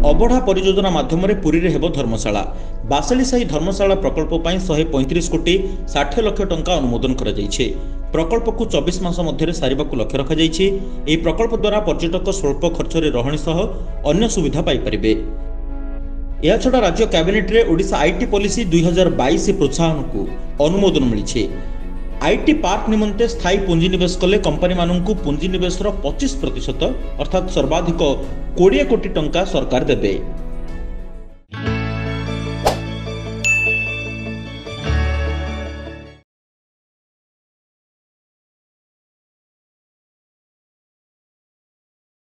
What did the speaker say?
अबढ़ा परियोजना माध्यम पुरी रे हेबो धर्मशाला। बासलीसाही धर्मशाला प्रकल्प पर 135 कोटी 60 लाख टंका अनुमोदन करा जायछे। प्रकल्प को 24 मास मध्य सारिबाकु लक्ष्य रखा जायछे। एही प्रकल्प द्वारा पर्यटक स्वल्प खर्च रे रहणी सह अन्य सुविधा पाई परिबे। या छडा राज्य कैबिनेट रे ओडिशा आईटी पॉलिसी 2022 प्रोत्साहन को अनुमोदन मिलिछे। आईटी पार्क निमंते स्थायी पुंजीनिवेश कले कंपनी माननकु पुंजीनिवेश 25% अर्थात सर्वाधिक 20 कोटी टंका सरकार देबे।